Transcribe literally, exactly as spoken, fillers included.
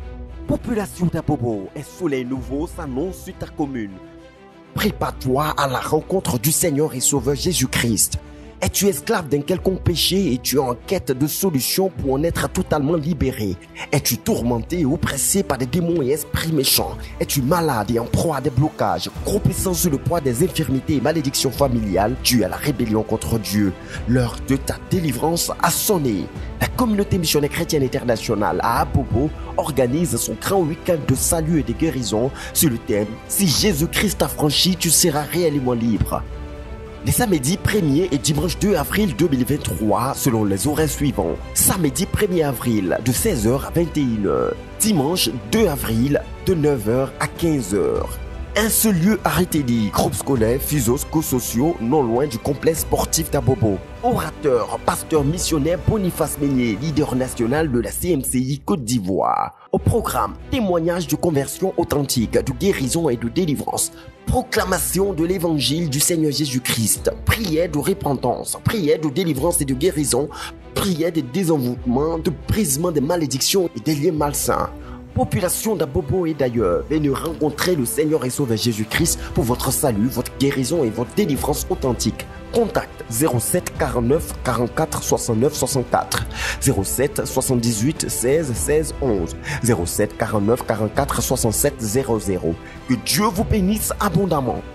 Population d'Abobo, un soleil nouveau s'annonce sur ta commune. Prépare-toi à la rencontre du Seigneur et Sauveur Jésus-Christ. Es-tu esclave d'un quelconque péché et tu es en quête de solutions pour en être totalement libéré? Es-tu tourmenté et oppressé par des démons et esprits méchants? Es-tu malade et en proie à des blocages, croupissant sous le poids des infirmités et malédictions familiales dues à la rébellion contre Dieu? L'heure de ta délivrance a sonné. La communauté missionnaire chrétienne internationale à Abobo organise son grand week-end de salut et de guérison sur le thème « Si Jésus-Christ t'a franchi, tu seras réellement libre ». Les samedis premier et dimanche deux avril deux mille vingt-trois selon les horaires suivants. Samedi premier avril de seize heures à vingt et une heures. Dimanche deux avril de neuf heures à quinze heures. Un seul lieu à retenir, groupe scolaire, physico-sociaux, non loin du complexe sportif d'Abobo. Orateur, pasteur missionnaire Boniface Meunier, leader national de la C M C I Côte d'Ivoire. Au programme, témoignage de conversion authentique, de guérison et de délivrance. Proclamation de l'évangile du Seigneur Jésus-Christ. Prière de repentance, prière de délivrance et de guérison. Prière de désenvoûtement, de brisement des malédictions et des liens malsains. Population d'Abobo et d'ailleurs, venez rencontrer le Seigneur et Sauveur Jésus-Christ pour votre salut, votre guérison et votre délivrance authentique. Contact zéro sept quarante-neuf quarante-quatre soixante-neuf soixante-quatre, zéro sept soixante-dix-huit seize seize onze, zéro sept quarante-neuf quarante-quatre soixante-sept zéro zéro. Que Dieu vous bénisse abondamment.